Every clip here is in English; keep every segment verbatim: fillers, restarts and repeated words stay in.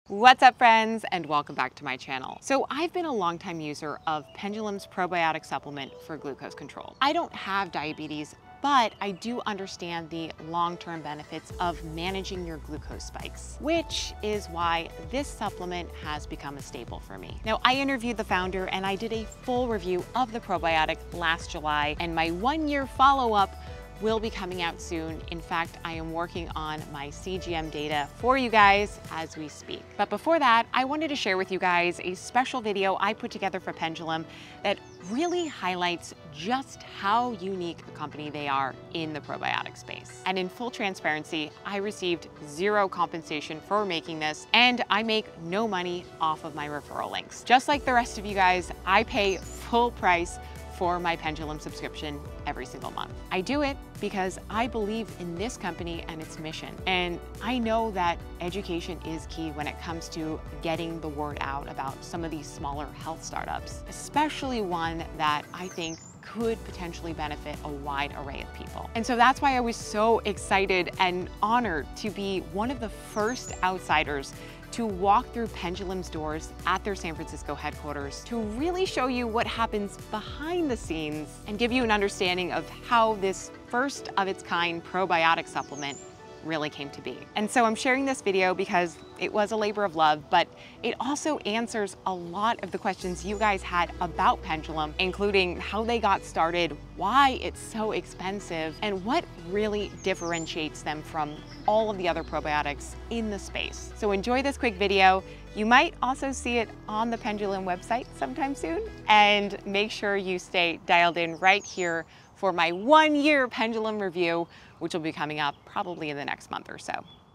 What's up, friends, and welcome back to my channel. So I've been a longtime user of Pendulum's probiotic supplement for glucose control. I don't have diabetes, but I do understand the long-term benefits of managing your glucose spikes, which is why this supplement has become a staple for me. Now, I interviewed the founder and I did a full review of the probiotic last July, and my one-year follow-up will be coming out soon. In fact, I am working on my C G M data for you guys as we speak. But before that, I wanted to share with you guys a special video I put together for Pendulum that really highlights just how unique a company they are in the probiotic space. And in full transparency, I received zero compensation for making this, and I make no money off of my referral links. Just like the rest of you guys, I pay full price for my Pendulum subscription every single month. I do it because I believe in this company and its mission. And I know that education is key when it comes to getting the word out about some of these smaller health startups, especially one that I think could potentially benefit a wide array of people. And so that's why I was so excited and honored to be one of the first outsiders to walk through Pendulum's doors at their San Francisco headquarters to really show you what happens behind the scenes and give you an understanding of how this first of its kind probiotic supplement really came to be. And so I'm sharing this video because it was a labor of love, but it also answers a lot of the questions you guys had about Pendulum, including how they got started, why it's so expensive, and what really differentiates them from all of the other probiotics in the space. So enjoy this quick video. You might also see it on the Pendulum website sometime soon, and make sure you stay dialed in right here for my one year Pendulum review, which will be coming up probably in the next month or so.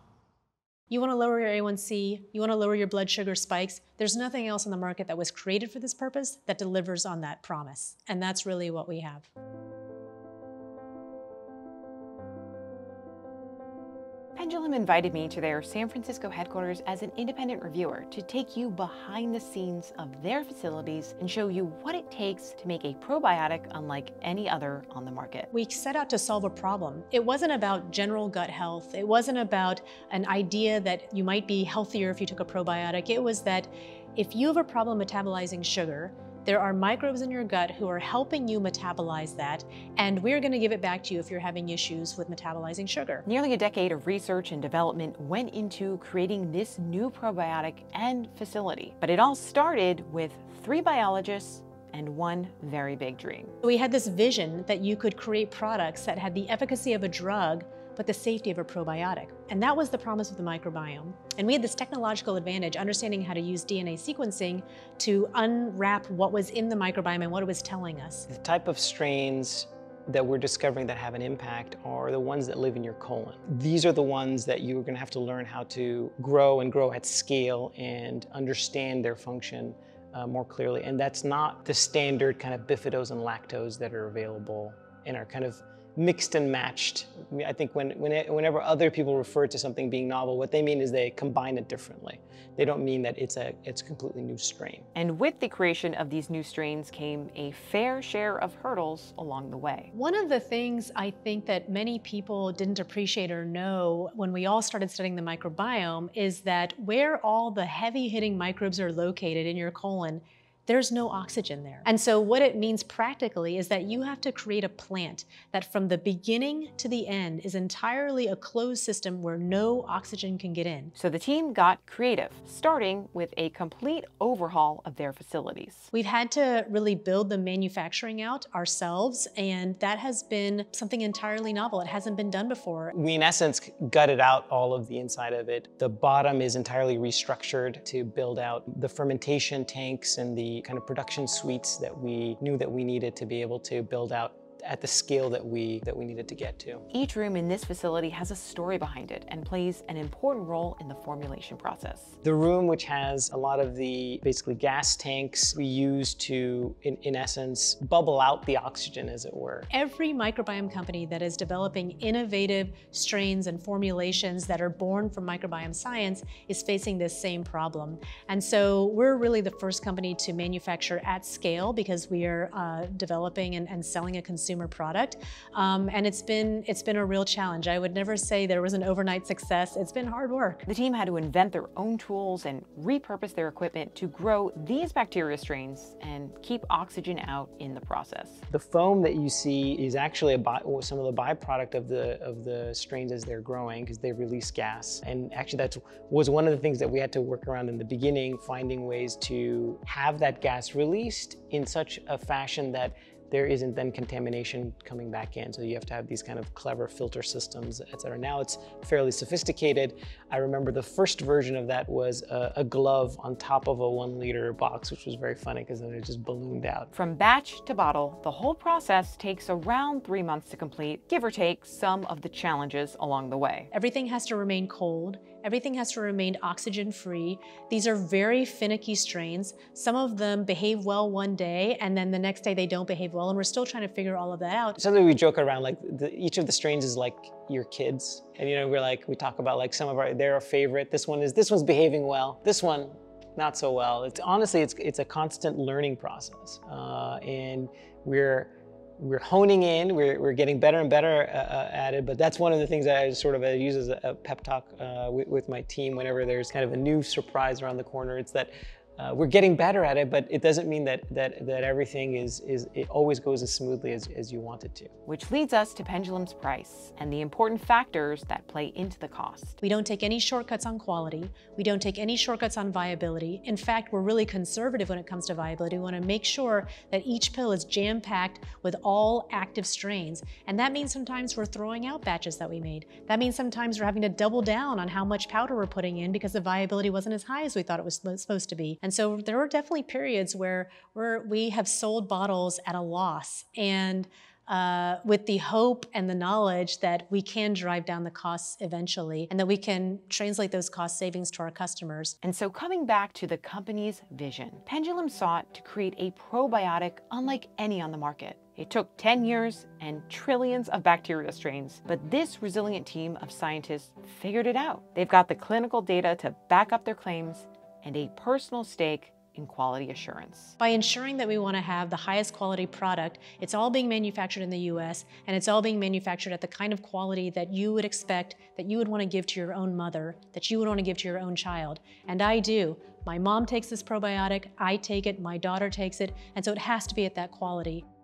You want to lower your A one C, you want to lower your blood sugar spikes. There's nothing else on the market that was created for this purpose that delivers on that promise. And that's really what we have. Pendulum invited me to their San Francisco headquarters as an independent reviewer to take you behind the scenes of their facilities and show you what it takes to make a probiotic unlike any other on the market. We set out to solve a problem. It wasn't about general gut health. It wasn't about an idea that you might be healthier if you took a probiotic. It was that if you have a problem metabolizing sugar, there are microbes in your gut who are helping you metabolize that, and we're going to give it back to you if you're having issues with metabolizing sugar. Nearly a decade of research and development went into creating this new probiotic and facility, but it all started with three biologists and one very big dream. We had this vision that you could create products that had the efficacy of a drug, but the safety of a probiotic. And that was the promise of the microbiome. And we had this technological advantage, understanding how to use D N A sequencing to unwrap what was in the microbiome and what it was telling us. The type of strains that we're discovering that have an impact are the ones that live in your colon. These are the ones that you're gonna have to learn how to grow and grow at scale and understand their function uh, more clearly. And that's not the standard kind of bifidose and lactose that are available in our kind of mixed and matched. I think when, when it, whenever other people refer to something being novel, what they mean is they combine it differently. They don't mean that it's a, it's a completely new strain. And with the creation of these new strains came a fair share of hurdles along the way. One of the things I think that many people didn't appreciate or know when we all started studying the microbiome is that where all the heavy-hitting microbes are located in your colon, there's no oxygen there. And so what it means practically is that you have to create a plant that from the beginning to the end is entirely a closed system where no oxygen can get in. So the team got creative, starting with a complete overhaul of their facilities. We've had to really build the manufacturing out ourselves, and that has been something entirely novel. It hasn't been done before. We, in essence, gutted out all of the inside of it. The bottom is entirely restructured to build out the fermentation tanks and the kind of production suites that we knew that we needed to be able to build out at the scale that we that we needed to get to. Each room in this facility has a story behind it and plays an important role in the formulation process. The room, which has a lot of the basically gas tanks we use to, in, in essence, bubble out the oxygen, as it were. Every microbiome company that is developing innovative strains and formulations that are born from microbiome science is facing this same problem. And so we're really the first company to manufacture at scale because we are uh, developing and, and selling a consumer consumer product. Um, and it's been, it's been a real challenge. I would never say there was an overnight success. It's been hard work. The team had to invent their own tools and repurpose their equipment to grow these bacteria strains and keep oxygen out in the process. The foam that you see is actually a by, some of the byproduct of the of the strains as they're growing, because they release gas. And actually that was one of the things that we had to work around in the beginning, finding ways to have that gas released in such a fashion that there isn't then contamination coming back in. So you have to have these kind of clever filter systems, et cetera. Now it's fairly sophisticated. I remember the first version of that was a, a glove on top of a one liter box, which was very funny because then it just ballooned out. From batch to bottle, the whole process takes around three months to complete, give or take some of the challenges along the way. Everything has to remain cold. Everything has to remain oxygen-free. These are very finicky strains. Some of them behave well one day, and then the next day they don't behave well, and we're still trying to figure all of that out. Something we joke around, like the, each of the strains is like your kids. And you know, we're like, we talk about like some of our, they're our favorite. This one is, this one's behaving well. This one, not so well. It's honestly, it's, it's a constant learning process. Uh, and we're, We're honing in, we're, we're getting better and better uh, at it, but that's one of the things that I sort of uh, use as a, a pep talk uh, with, with my team whenever there's kind of a new surprise around the corner. It's that uh, we're getting better at it, but it doesn't mean that that, that everything is, is, it always goes as smoothly as, as you want it to. Which leads us to Pendulum's price and the important factors that play into the cost. We don't take any shortcuts on quality. We don't take any shortcuts on viability. In fact, we're really conservative when it comes to viability. We want to make sure that each pill is jam-packed with all active strains. And that means sometimes we're throwing out batches that we made. That means sometimes we're having to double down on how much powder we're putting in because the viability wasn't as high as we thought it was supposed to be. And so there are definitely periods where we're, we have sold bottles at a loss, and uh, with the hope and the knowledge that we can drive down the costs eventually, and that we can translate those cost savings to our customers. And so coming back to the company's vision, Pendulum sought to create a probiotic unlike any on the market. It took ten years and trillions of bacteria strains, but this resilient team of scientists figured it out. They've got the clinical data to back up their claims and a personal stake in quality assurance. By ensuring that we want to have the highest quality product, it's all being manufactured in the U S, and it's all being manufactured at the kind of quality that you would expect, that you would want to give to your own mother, that you would want to give to your own child. And I do. My mom takes this probiotic, I take it, my daughter takes it, and so it has to be at that quality.